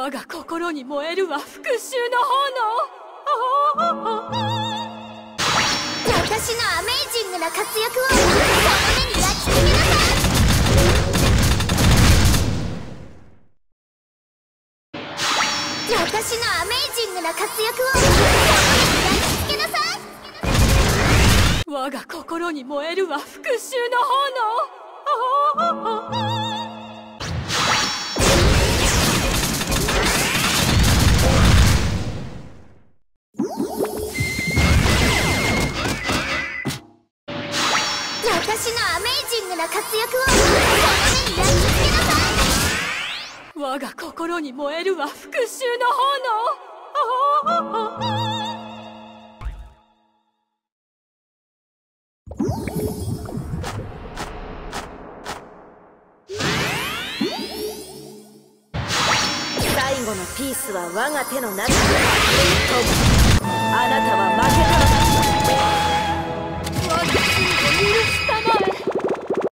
我が心に燃えるは復讐の炎。 私のアメイジングな活躍をこの目に焼き付けなさい。私のアメイジングな活躍をこの目に焼き付けなさい。 我が心に燃えるは復讐の炎。 私のアメイジングな活躍をこの目に焼き付けなさい。 我が心に燃えるは復讐の炎。 最後のピースは我が手の中に。トム、あなたは負け